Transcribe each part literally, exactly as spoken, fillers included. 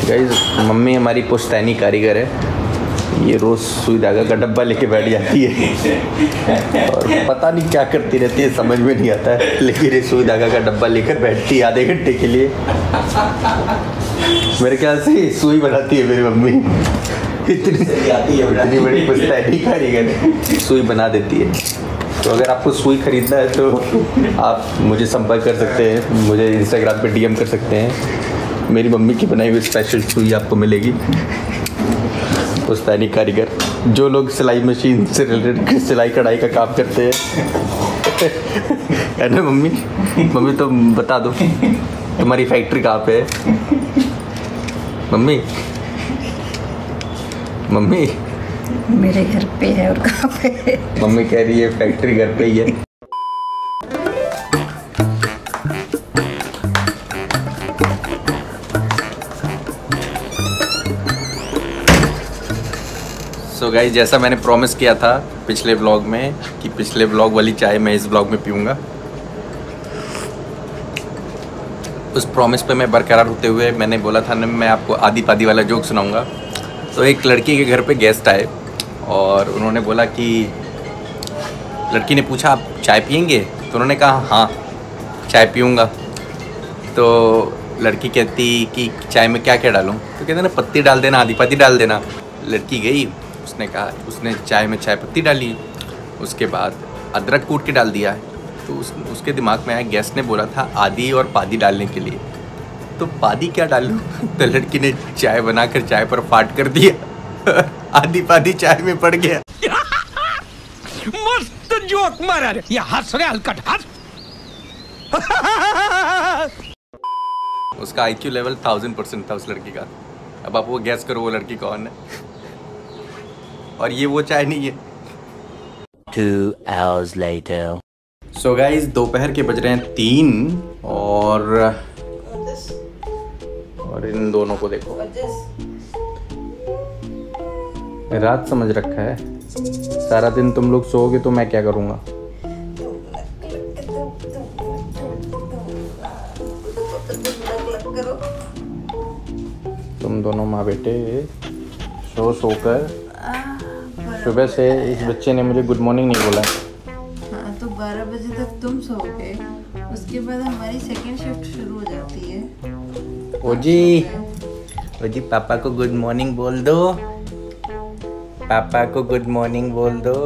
Guys mummy हमारी पुश्तैनी कारीगर है। ये रोज़ सुई धागा का डब्बा लेके बैठ जाती है और पता नहीं क्या करती रहती है, समझ में नहीं आता है, लेकिन ये सुई धागा का डब्बा लेकर बैठती है आधे घंटे के लिए। मेरे ख्याल से सुई बनाती है मेरी मम्मी, इतनी आती है, इतनी बड़ी पुश्तैनी कारीगर है, सुई बना देती है। तो अगर आपको सुई खरीदना है तो आप मुझे संपर्क कर सकते हैं, मुझे इंस्टाग्राम पे डीएम कर सकते हैं। मेरी मम्मी की बनाई हुई स्पेशल सुई आपको मिलेगी। पुश्तैनी कारीगर, जो लोग सिलाई मशीन से रिलेटेड सिलाई कढ़ाई का काम करते हैं है ना मम्मी? मम्मी तो बता दो तुम्हारी फैक्ट्री कहाँ पे है? मम्मी मम्मी मेरे घर पे है और कहाँ पे है? मम्मी कह रही है फैक्ट्री घर पे ही है। सो so गाइस, जैसा मैंने प्रॉमिस किया था पिछले व्लॉग में कि पिछले व्लॉग वाली चाय मैं इस व्लॉग में पीऊँगा, उस प्रॉमिस पे मैं बरकरार होते हुए मैंने बोला था ना मैं आपको आदि पादी वाला जोक सुनाऊंगा। तो एक लड़की के घर पे गेस्ट आए और उन्होंने बोला कि लड़की ने पूछा आप चाय पियेंगे? तो उन्होंने कहा हाँ चाय पीऊँगा। तो लड़की कहती कि चाय में क्या क्या डालूँ? तो कहते ना पत्ती डाल देना, आदि पादी डाल देना। लड़की गई, उसने कहा, उसने चाय में चाय पत्ती डाली, उसके बाद अदरक कूट के डाल दिया है। तो उस, उसके दिमाग में आया, गेस्ट ने बोला था आदि और पादी डालने के लिए, तो पादी क्या डालूं? तो लड़की ने चाय बनाकर चाय पर फाट कर दिया आदि पादी चाय में पड़ गया। मस्त जोक मारा रे, ये हंस रहे हलकट हंस। उसका आईक्यू लेवल थाउजेंड परसेंट था उस लड़की का। अब आप वो गैस करो वो लड़की कौन है, और ये वो चाय नहीं है। Two hours later. So guys, दोपहर के बज रहे हैं तीन और और इन दोनों को देखो, रात समझ रखा है। सारा दिन तुम लोग सोओगे तो मैं क्या करूँगा? तुम दोनों माँ बेटे सो सो कर, सुबह से इस बच्चे ने मुझे गुड मॉर्निंग नहीं बोला। हाँ, तो बारह बजे तक तुम सोओगे, उसके बाद हमारी सेकंड शिफ्ट शुरू हो जाती है। ओ जी, ओ जी पापा को गुड मॉर्निंग बोल दो, पापा को गुड मॉर्निंग बोल दो,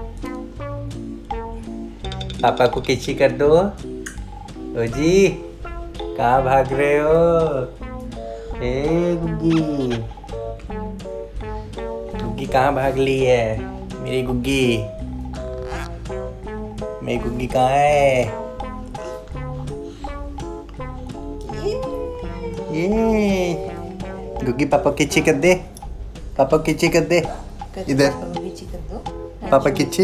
पापा को किसी कर दो। ओ जी कहाँ भाग रहे हो? ए गुग्गी, गुग्गी कहाँ भाग ली है? मेरी गुग्गी, मेरी गुग्गी कहाँ है? ये गुग्गी पापा किच्ची कर दे, पापा किच्ची कर दे, इधर पापा किच्ची।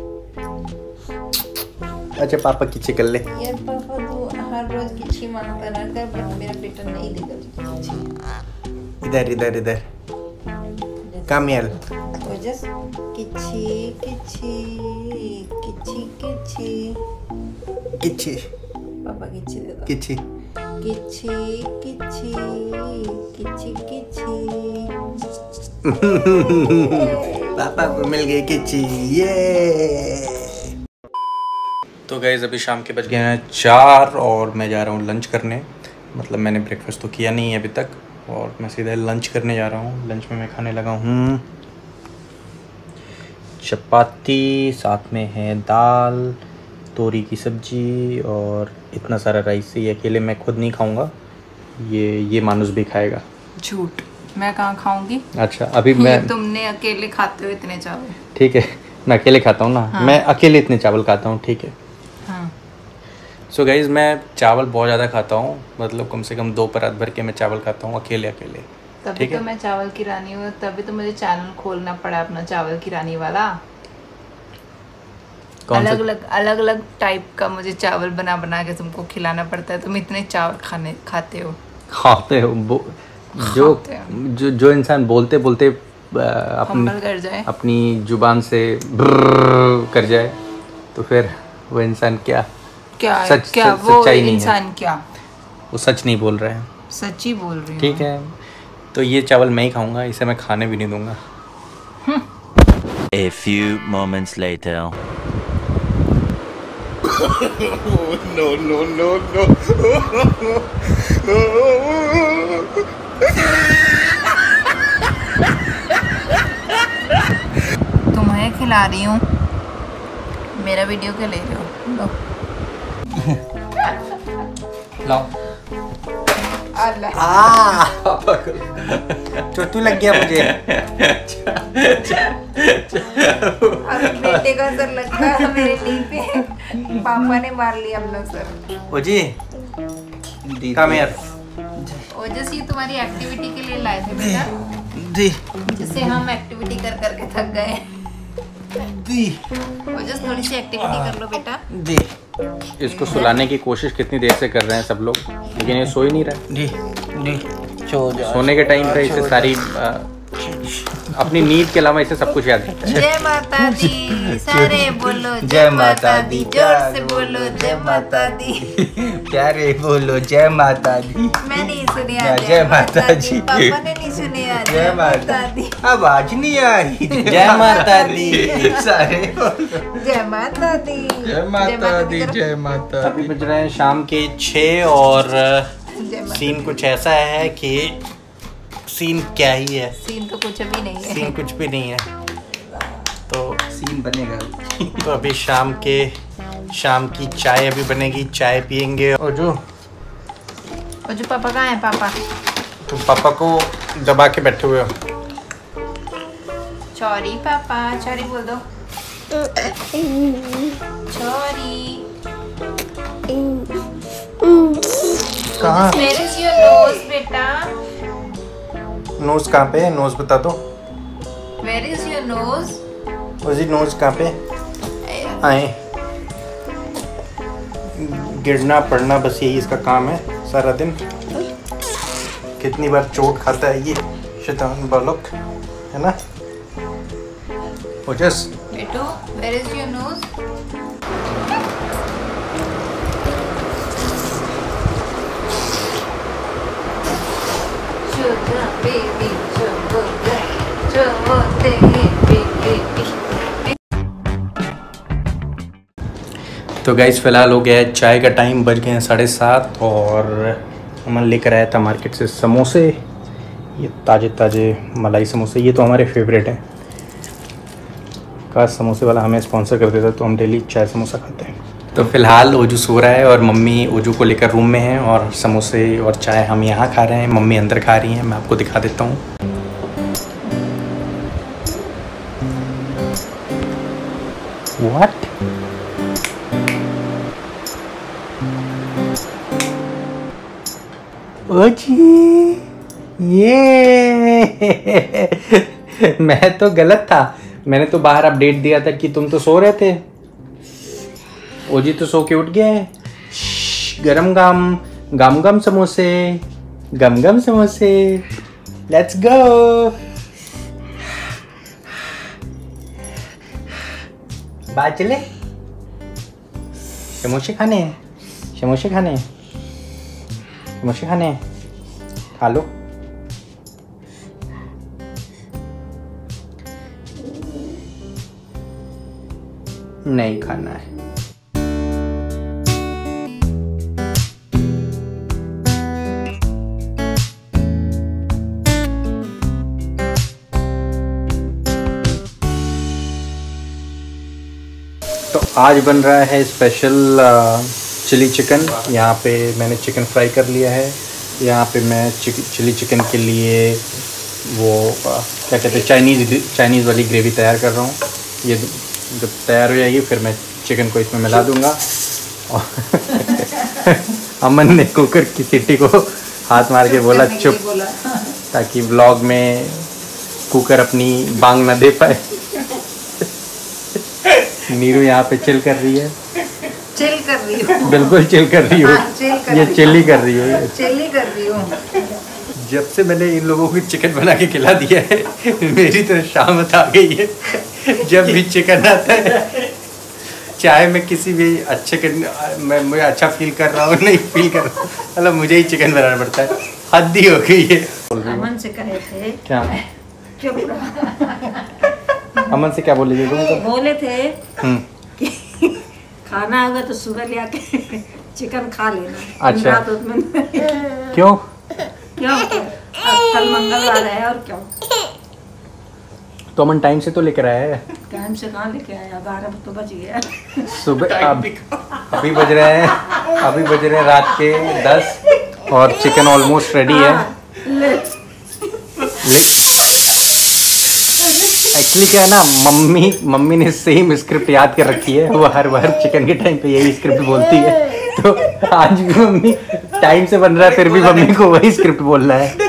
अच्छा पापा किच्ची कर ले। यार पापा तो हर रोज किच्ची मांगता रहता है, बट मेरा बेटा नहीं देगा किच्ची। इधर इधर इधर कम यार। जस्ट किच्ची किच्ची किच्ची किच्ची किच्ची, पापा किच्ची दे दो। किच्ची किच्ची किच्ची किच्ची किच्ची पापा को मिल गई किच्ची, ये। तो गाइस अभी शाम के बज गए हैं चार और मैं जा रहा हूँ लंच करने। मतलब मैंने ब्रेकफास्ट तो किया नहीं है अभी तक और मैं सीधे लंच करने जा रहा हूँ। लंच में मैं खाने लगा हूँ चपाती, साथ में है दाल, तोरी की सब्जी और इतना सारा राइस। ये अकेले मैं खुद नहीं खाऊंगा, ये ये मानुस भी खाएगा। झूठ, मैं कहाँ खाऊंगी? अच्छा अभी मैं, तुमने अकेले खाते हो इतने चावल? ठीक है मैं अकेले खाता हूँ ना। हाँ। मैं अकेले इतने चावल खाता हूँ, ठीक है। हाँ। सो गाइज मैं चावल बहुत ज़्यादा खाता हूँ, मतलब कम से कम दो परात भर के मैं चावल खाता हूँ अकेले अकेले। तभी तो मैं चावल की रानी हूँ, तभी तो मुझे चैनल खोलना पड़ा अपना चावल की रानी वाला। अलग अलग अलग अलग टाइप का मुझे चावल बना बना के तुमको खिलाना पड़ता है। तुम इतने चावल खाने खाते हो खाते हो जो खाते हो। जो जो इंसान बोलते बोलते अपनी कर जाए, अपनी जुबान से कर जाए तो फिर वो इंसान क्या क्या सच, क्या सच, वो सच्चाई नहीं इंसान है। क्या वो सच नहीं बोल रहे हैं, सच्ची बोल रही हूँ। ठीक है। तो ये चावल मैं ही खाऊंगा, इसे मैं खाने भी नहीं दूंगा। A few moments later. No, no, no, no. तुम्हें खिला रही हूँ, मेरा वीडियो क्यों ले रहे हो? लो लाओ। चोटू लग गया मुझे। बेटे का सर लगता है मेरे नी पे। पापा ने मार लिया अपना sir. O ji, come here. ओजस ये तुम्हारी एक्टिविटी के लिए लाए थे बेटा, जी जिससे हम एक्टिविटी कर करके थक गए। जी ओजस थोड़ी सी एक्टिविटी कर लो बेटा। जी। इसको सुलाने की कोशिश कितनी देर से कर रहे हैं सब लोग, लेकिन ये सो ही नहीं रहा। जी जी सो जा। सोने के टाइम पे इसे सारी आ, अपनी नींद के अलावा इसे सब कुछ याद रहता है। जय माता दी, सारे बोलो जय माता दी, जोर से बोलो जय माता दी। प्यारे बोलो जय माता दी। मैं नहीं सुनी आज जय माता जी। पापा ने नहीं सुनी आज जय माता दी। आवाज नहीं आई। जय माता दी। सारे जय माता दी, जय माता दी, जय माता। अभी बज रहे हैं शाम के छः और सीन कुछ ऐसा है कि सीन क्या ही है। सीन तो कुछ भी नहीं है। सीन कुछ भी नहीं है, तो सीन बनेगा। तो अभी शाम के शाम की चाय अभी बनेगी, चाय पियेंगे। और जो और जो पापा कहाँ है? पापा तो पापा को दबा के बैठे हुए हो। चौरी पापा, चौरी बोल दो। चौरी। कहाँ? Where is your nose बेटा? नोज कहाँ पे है? नोज बता दो। Where is your nose? उसी नोज कहाँ पे? आए गिरना पड़ना बस यही इसका काम है सारा दिन। कितनी बार चोट खाता है ये शैतान बालक, है ना? ओजस बेटो, where is your nose? Baby, तो गाइस फिलहाल हो गया है चाय का टाइम, बज गए हैं साढ़े सात और अमन लेकर आया था मार्केट से समोसे। ये ताज़े ताज़े मलाई समोसे, ये तो हमारे फेवरेट हैं। काश समोसे वाला हमें स्पॉन्सर कर देता तो हम डेली चाय समोसा खाते हैं। तो फिलहाल ओजू सो रहा है और मम्मी ओजू को लेकर रूम में है और समोसे और चाय हम यहाँ खा रहे हैं, मम्मी अंदर खा रही हैं। मैं आपको दिखा देता हूँ। What? ओजी ये मैं तो गलत था, मैंने तो बाहर अपडेट दिया था कि तुम तो सो रहे थे। ओजी तो सो के उठ गया है। गरम गम गम गम समोसे, गम गम समोसे, लेट्स गो। बाहर चले, समोसे खाने हैं, समोसे खाने हैं, समोसे खाने हैं, खा लो। नहीं खाना है। तो आज बन रहा है स्पेशल चिली चिकन। यहाँ पे मैंने चिकन फ्राई कर लिया है। यहाँ पे मैं चिक, चिली चिकन के लिए वो क्या कहते हैं चाइनीज़ चाइनीज़ वाली ग्रेवी तैयार कर रहा हूँ। ये जब तैयार हो जाएगी फिर मैं चिकन को इसमें मिला दूँगा। और अमन ने कुकर की सीटी को हाथ मार के बोला चुप, ताकि व्लॉग में कुकर अपनी बांग ना दे पाए। नीरू यहाँ पे चिल कर रही है। चिल कर रही हूँ, बिल्कुल चिल कर रही हो। हाँ, चिल कर ये रही चिल ही कर रही हो। चिल ही कर रही हूँ। जब से मैंने इन लोगों को चिकन बना के खिला दिया है मेरी तो शामत आ गई है। जब भी चिकन आता है, चाहे मैं किसी भी अच्छे मैं मुझे अच्छा फील कर रहा हूँ नहीं फील कर रहा हूँ, मतलब मुझे ही चिकन बनाना पड़ता है। हद्दी हो गई है। अमन से कहे थे क्या? चुप रहो। अमन से क्या बोली थी तुम? तो बोले थे हम्म, कि खाना होगा तो सुबह ले आके चिकन खा लेना। अच्छा। रात में क्यों? क्यों? अब कल मंगलवार है और क्यों? तो अमन टाइम से तो लेकर आया है। टाइम से कहाँ लेके आया? बारह तो बज गया। सुबह अब अभी बज रहे हैं अभी बज रहे हैं रात के दस और चिकन ऑलमोस्ट रेडी है। एक्चुअली क्या है ना, मम्मी मम्मी ने सेम स्क्रिप्ट याद कर रखी है। वो हर बार चिकन के टाइम पे यही स्क्रिप्ट बोलती है, तो आज भी मम्मी टाइम से बन रहा है फिर भी मम्मी को वही स्क्रिप्ट बोलना है।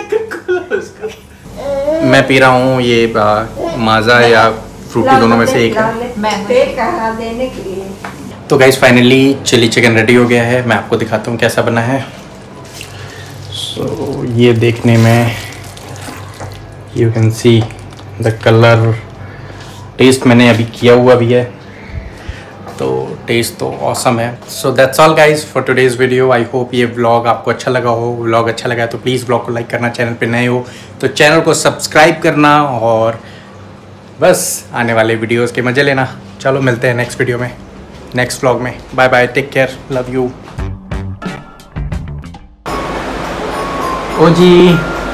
मैं पी रहा हूँ ये माजा या फ्रूटी, दोनों में से एक है। देने के लिए तो guys finally chilli chicken ready हो गया है। मैं आपको दिखाता हूँ कैसा बना है। सो so, ये देखने में you can see the colour. Taste मैंने अभी किया हुआ भी है, तो टेस्ट तो ऑसम है। So that's all guys for today's video. I hope ये व्लॉग आपको अच्छा लगा हो। व्लॉग अच्छा लगा तो प्लीज़ व्लॉग को लाइक करना, चैनल पे नए हो तो चैनल को सब्सक्राइब करना और बस आने वाले वीडियोस के मज़े लेना। चलो मिलते हैं नेक्स्ट वीडियो में, नेक्स्ट व्लॉग में। Bye bye, take care, love you. ओ जी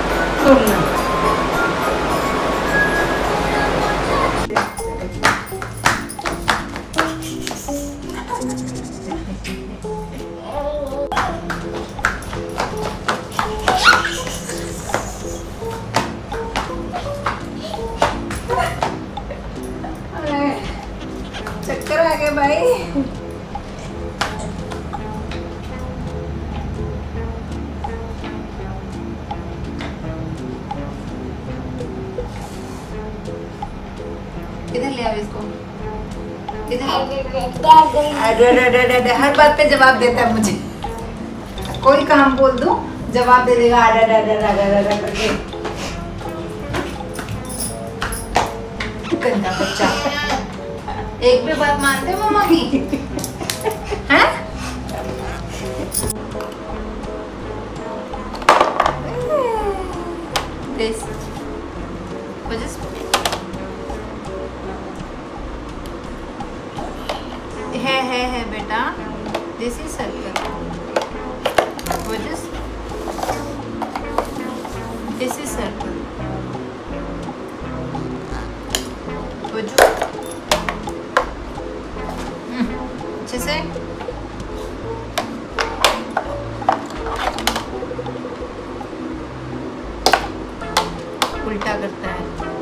चक्कर आ गया भाई। किधर ले आओ इसको? किधर? अरे अरे अरे अरे, हर बात पे जवाब देता है मुझे। कोई काम बोल दूं जवाब दे देगा अरे अरे अरे अरे अरे करके। गंदा बच्चा। एक भी बात मानते हो मम्मा की? हैं? This. What is? है है है बेटा। This is circle. What is? This is circle. What you? अच्छे से उल्टा करता है।